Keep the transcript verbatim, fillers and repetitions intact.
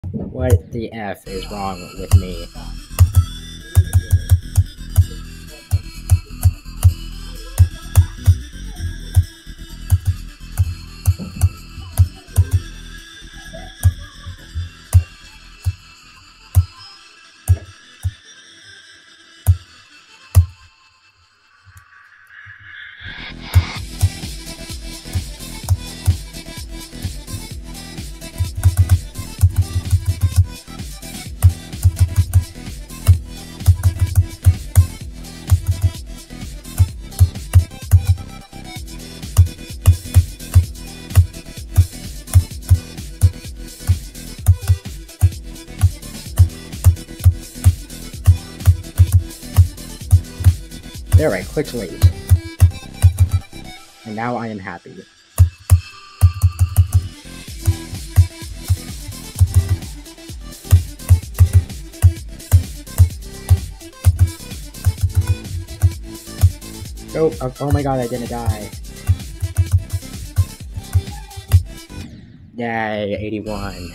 What the F is wrong with me? There, I clicked leave. And now I am happy. Oh, oh, oh my god, I didn't die. Yay, eighty-one.